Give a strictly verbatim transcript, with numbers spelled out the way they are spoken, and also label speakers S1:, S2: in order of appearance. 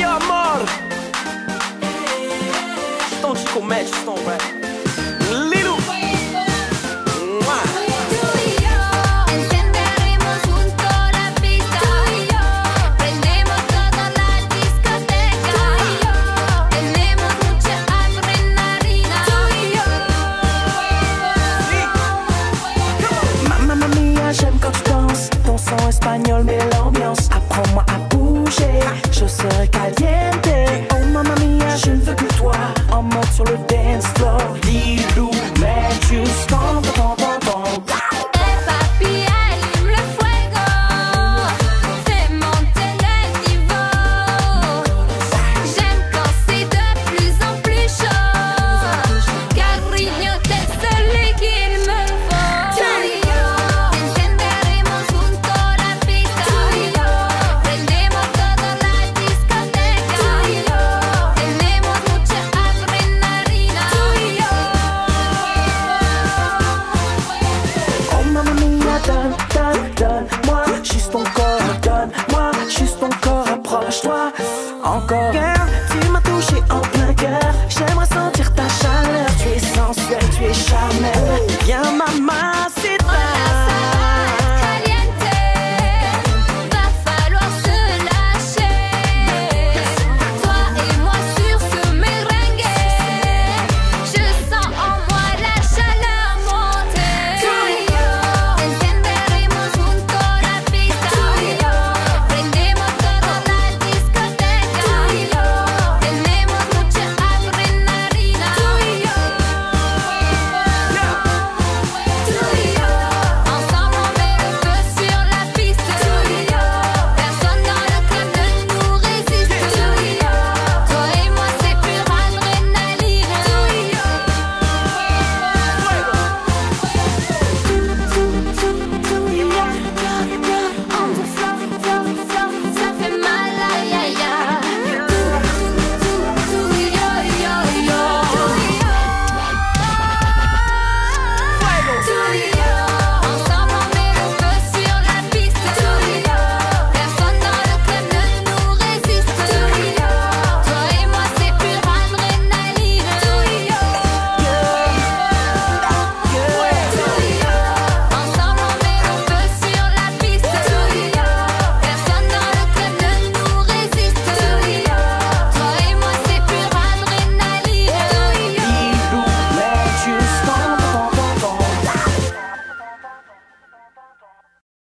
S1: mio amor. Estão descomédios, estão, velho. Lylloo.
S2: J'aime quand tu danses, ton son espagnol met l'ambiance. Apprends-moi à bouger, je serai caliente. Oh mamma mia, je ne veux que toi. En mode sur le dance floor. Lylloo, man, you stomp, bom, bom, bom. Donne, donne, donne-moi juste ton corps, donne-moi juste ton corps, approche-toi encore. Girl, tu m'as touché en plein cœur, j'aimerais sentir ta chaleur. Tu es sensuelle, tu es charnelle. Viens ma masse.